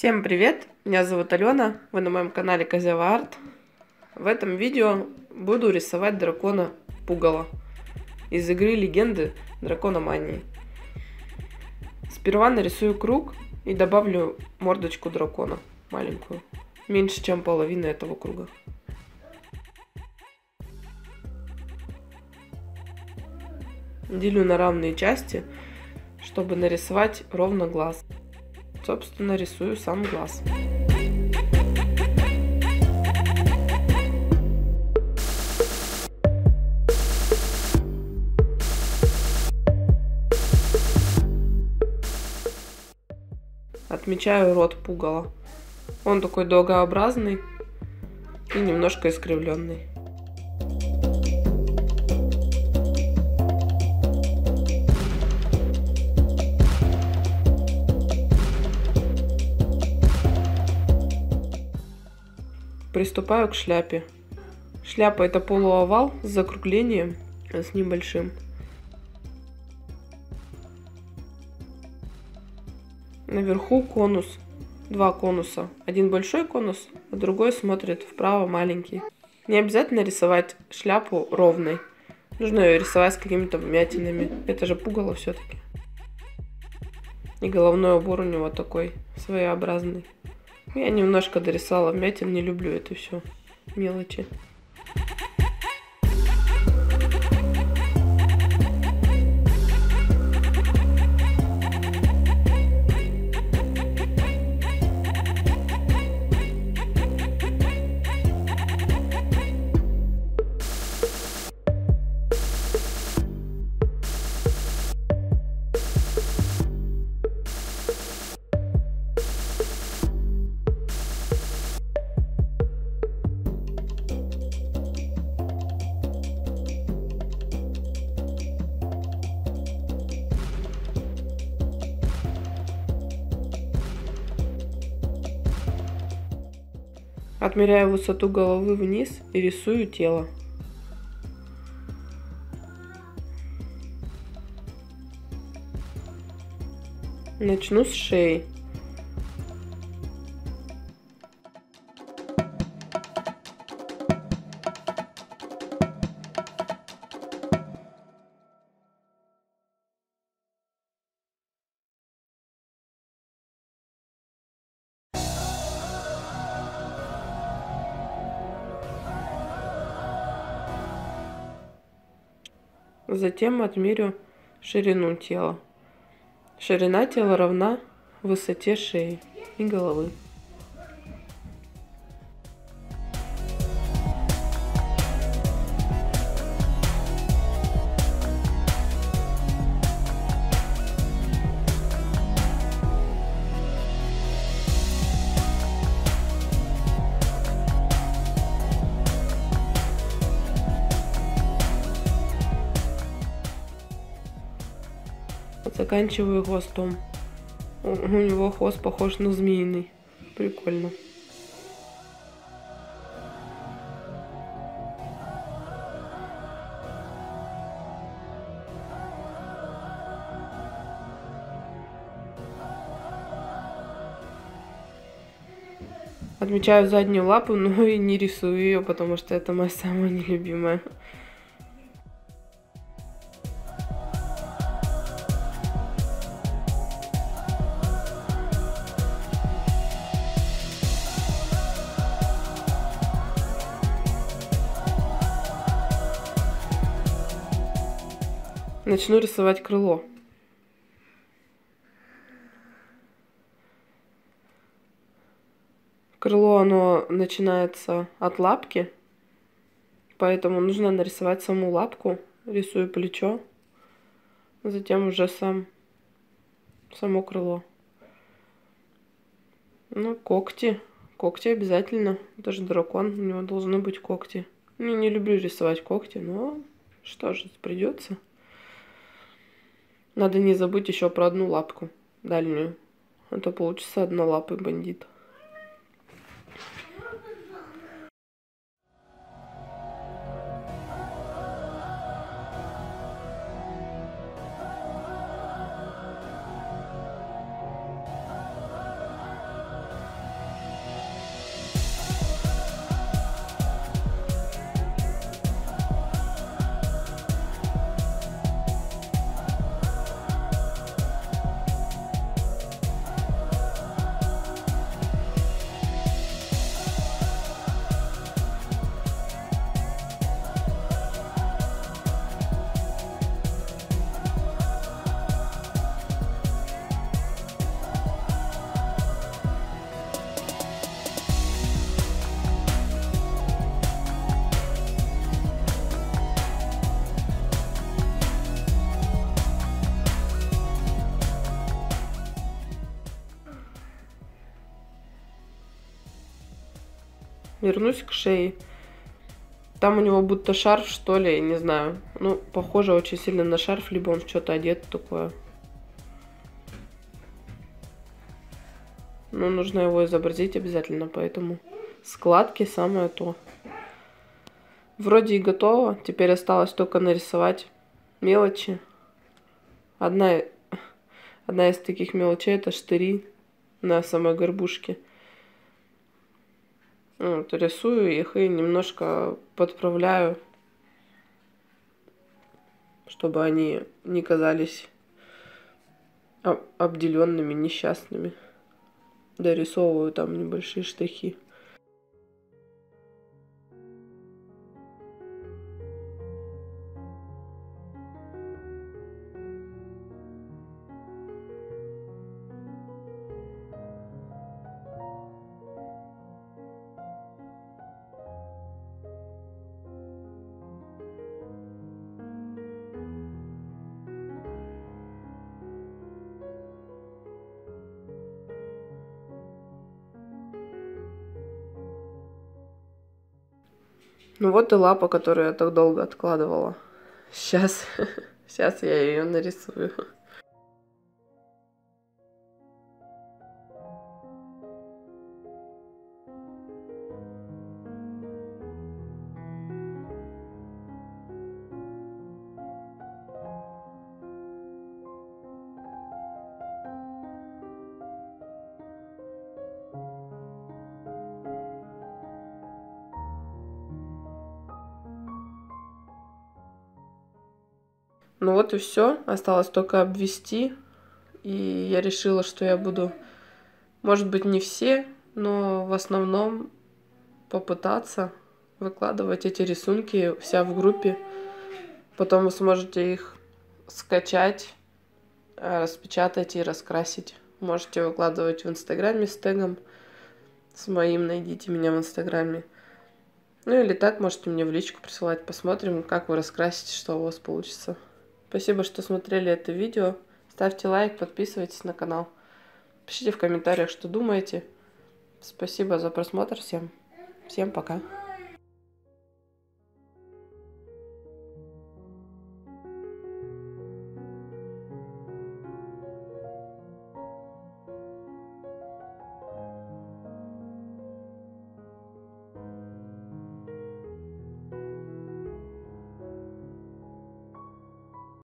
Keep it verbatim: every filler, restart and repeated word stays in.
Всем привет! Меня зовут Алена, вы на моем канале Козява Арт. В этом видео буду рисовать дракона Пугало из игры Легенды Дракономании. Сперва нарисую круг и добавлю мордочку дракона, маленькую, меньше чем половина этого круга. Делю на равные части, чтобы нарисовать ровно глаз. Собственно, рисую сам глаз. Отмечаю рот пугала. Он такой дугообразный и немножко искривленный. Приступаю к шляпе. Шляпа — это полуовал с закруглением, с небольшим. Наверху конус. Два конуса. Один большой конус, а другой смотрит вправо, маленький. Не обязательно рисовать шляпу ровной. Нужно ее рисовать с какими-то вмятинами. Это же пугало все-таки. И головной убор у него такой своеобразный. Я немножко дорисовала вмятин, не люблю это все мелочи. Отмеряю высоту головы вниз и рисую тело. Начну с шеи. Затем отмерю ширину тела. Ширина тела равна высоте шеи и головы. Заканчиваю хвостом. У, у него хвост похож на змеиный. Прикольно. Отмечаю заднюю лапу, но и не рисую ее, потому что это моя самая нелюбимая. Начну рисовать крыло. Крыло, оно начинается от лапки, поэтому нужно нарисовать саму лапку. Рисую плечо, затем уже сам, само крыло. Ну, когти. Когти обязательно. Это же дракон, у него должны быть когти. Я не люблю рисовать когти, но что же, придется. Надо не забыть еще про одну лапку дальнюю. А то получится однолапый бандит. вернусь к шее. Там у него будто шарф, что ли, не знаю. Ну, похоже очень сильно на шарф, либо он в что-то одет такое. Ну, нужно его изобразить обязательно, поэтому складки самое то. Вроде и готово. Теперь осталось только нарисовать мелочи. Одна, одна из таких мелочей — это штыри на самой горбушке. Вот, рисую их и немножко подправляю, чтобы они не казались обделенными, несчастными. Дорисовываю там небольшие штрихи. Ну вот и лапа, которую я так долго откладывала. Сейчас, сейчас я ее нарисую. Ну вот и все. Осталось только обвести. И я решила, что я буду, может быть, не все, но в основном попытаться выкладывать эти рисунки вся в группе. Потом вы сможете их скачать, распечатать и раскрасить. Можете выкладывать в Инстаграме с тегом. С моим найдите меня в Инстаграме. Ну или так можете мне в личку присылать. Посмотрим, как вы раскрасите, что у вас получится. Спасибо, что смотрели это видео. Ставьте лайк, подписывайтесь на канал. Пишите в комментариях, что думаете. Спасибо за просмотр всем. Всем пока.